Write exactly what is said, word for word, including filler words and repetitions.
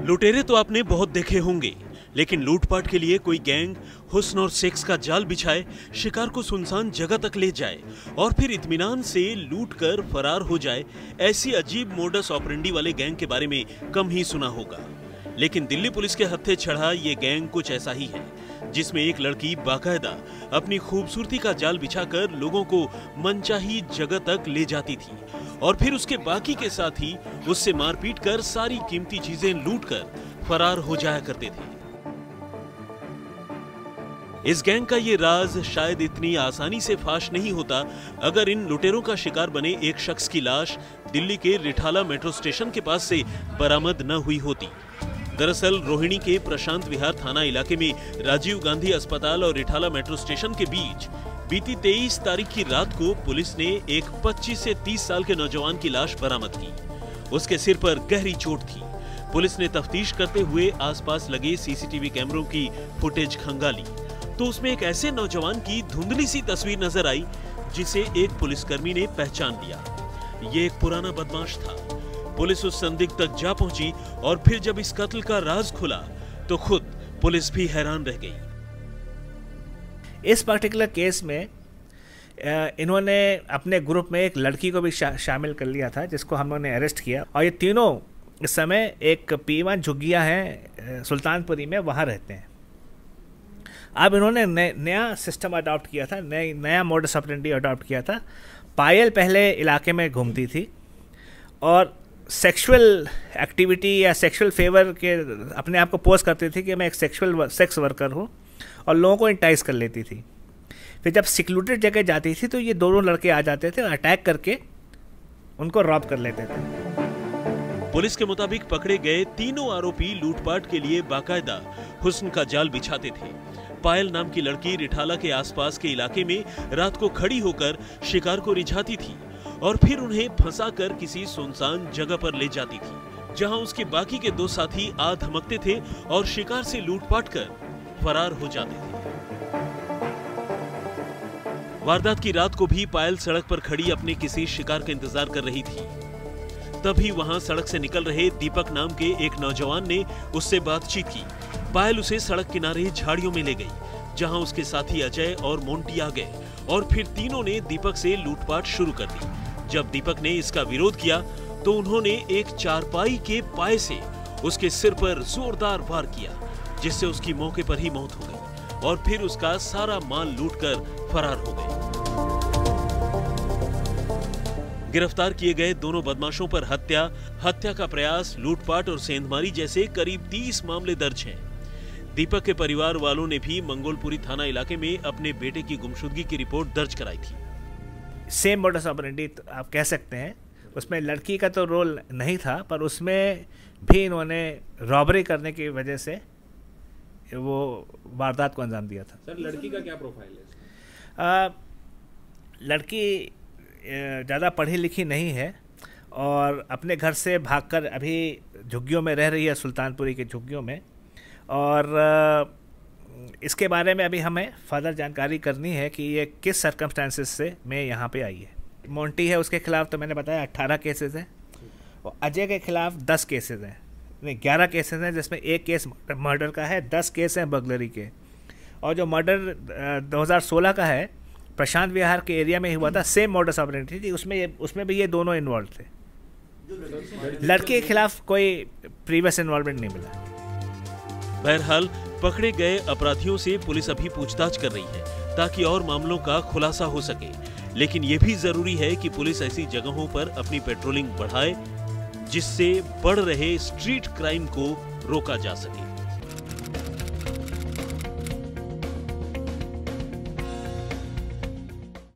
लुटेरे तो आपने बहुत देखे होंगे, लेकिन लूटपाट के लिए कोई गैंग हुस्न और सेक्स का जाल बिछाए, शिकार को सुनसान जगह तक ले जाए और फिर इत्मीनान से लूट कर फरार हो जाए, ऐसी अजीब मोडस ऑपरेंडी वाले गैंग के बारे में कम ही सुना होगा। लेकिन दिल्ली पुलिस के हत्थे चढ़ा ये गैंग कुछ ऐसा ही है, जिसमें एक लड़की बाकायदा अपनी खूबसूरती का जाल बिछाकर लोगों को मनचाही जगह तक ले जाती थी और फिर उसके बाकी के साथी उससे मारपीट कर सारी कीमती चीजें लूटकर फरार हो जाया करते थे। इस गैंग का ये राज शायद इतनी आसानी से फाश नहीं होता अगर इन लुटेरों का शिकार बने एक शख्स की लाश दिल्ली के रिठाला मेट्रो स्टेशन के पास से बरामद न हुई होती। दरअसल रोहिणी के प्रशांत विहार थाना इलाके में राजीव गांधी अस्पताल और रिठाला मेट्रो स्टेशन के बीच बीती तेईस तारीख की रात को पुलिस ने एक पच्चीस से तीस साल के नौजवान की लाश बरामद की। उसके सिर पर गहरी चोट थी। पुलिस ने तफ्तीश करते हुए आसपास लगे सीसीटीवी कैमरों की फुटेज खंगाली तो उसमें एक ऐसे नौजवान की धुंधली सी तस्वीर नजर आई जिसे एक पुलिसकर्मी ने पहचान लिया। ये एक पुराना बदमाश था। पुलिस उस संदिग्ध तक जा पहुंची और फिर जब इस कत्ल का राज खुला तो खुद पुलिस भी हैरान रह गई। इस पर्टिकुलर केस में इन्होंने अपने ग्रुप में एक लड़की को भी शा, शामिल कर लिया था जिसको हम लोगों ने अरेस्ट किया और ये तीनों इस समय एक पीवन झुग्गियाँ हैं सुल्तानपुरी में, वहाँ रहते हैं। अब इन्होंने नय, नया सिस्टम अडॉप्ट किया था, नय, नया मोडस ऑपरेंडी अडॉप्ट किया था। पायल पहले इलाके में घूमती थी और सेक्सुअल एक्टिविटी या सेक्सुअल फेवर के अपने आप को पोस्ट करती थी कि मैं एक सेक्सुअल सेक्स वर्कर हूँ और लोगों को इंटाइज कर लेती थी। फिर जब सिक्लूटेड जगह जाती थी तो ये दोनों लड़के आ जाते थे और अटैक करके उनको रॉब कर लेते थे। पुलिस के मुताबिक पकड़े गए तीनों आरोपी लूटपाट के लिए बाकायदा हुस्न का जाल बिछाते थे। पायल नाम की लड़की रिठाला के आसपास के इलाके में रात को खड़ी होकर शिकार को रिझाती थी और फिर उन्हें फंसाकर किसी सुनसान जगह पर ले जाती थी, जहां उसके बाकी के दो साथी आ धमकते थे और शिकार से लूटपाट कर फरार हो जाते थे। वारदात की रात को भी पायल सड़क पर खड़ी अपने किसी शिकार का इंतजार कर रही थी। तभी वहां सड़क से निकल रहे दीपक नाम के एक नौजवान ने उससे बातचीत की। पायल उसे सड़क किनारे झाड़ियों में ले गई, जहां उसके साथी अजय और मोंटी आ गए और फिर तीनों ने दीपक से लूटपाट शुरू कर दी। जब दीपक ने इसका विरोध किया तो उन्होंने एक चारपाई के पाए से उसके सिर पर जोरदार वार किया, जिससे उसकी मौके पर ही मौत हो गई और फिर उसका सारा माल लूटकर फरार हो गए। गिरफ्तार किए गए दोनों बदमाशों पर हत्या, हत्या का प्रयास, लूटपाट और सेंधमारी जैसे करीब तीस मामले दर्ज हैं। दीपक के परिवार वालों ने भी मंगोलपुरी थाना इलाके में अपने बेटे की गुमशुदगी की रिपोर्ट दर्ज कराई थी। सेम मोडस ऑपरेंडी आप कह सकते हैं। उसमें लड़की का तो रोल नहीं था, पर उसमें भी इन्होंने रॉबरी करने की वजह से वो वारदात को अंजाम दिया था। सर, लड़की का क्या प्रोफाइल है? आ, लड़की ज़्यादा पढ़ी लिखी नहीं है और अपने घर से भागकर अभी झुग्गियों में रह रही है, सुल्तानपुरी के झुग्गियों में। और इसके बारे में अभी हमें फर्दर जानकारी करनी है कि ये किस सर्कमस्टांसेस से में यहाँ पे आई है। मोंटी है, उसके खिलाफ तो मैंने बताया अट्ठारह केसेस हैं और अजय के खिलाफ दस केसेस हैं, नहीं ग्यारह केसेस हैं, जिसमें एक केस मर्डर का है, दस केस हैं बर्गलरी के। और जो मर्डर दो हज़ार सोलह का है, प्रशांत विहार के एरिया में ही हुआ था, सेम मोडस ऑपरेंडी थी, उसमें उसमें भी ये दोनों इन्वॉल्व थे। लड़के के खिलाफ कोई प्रीवियस इन्वॉल्वमेंट नहीं मिला। बहरहाल पकड़े गए अपराधियों से पुलिस अभी पूछताछ कर रही है ताकि और मामलों का खुलासा हो सके, लेकिन यह भी जरूरी है कि पुलिस ऐसी जगहों पर अपनी पेट्रोलिंग बढ़ाए जिससे बढ़ रहे स्ट्रीट क्राइम को रोका जा सके।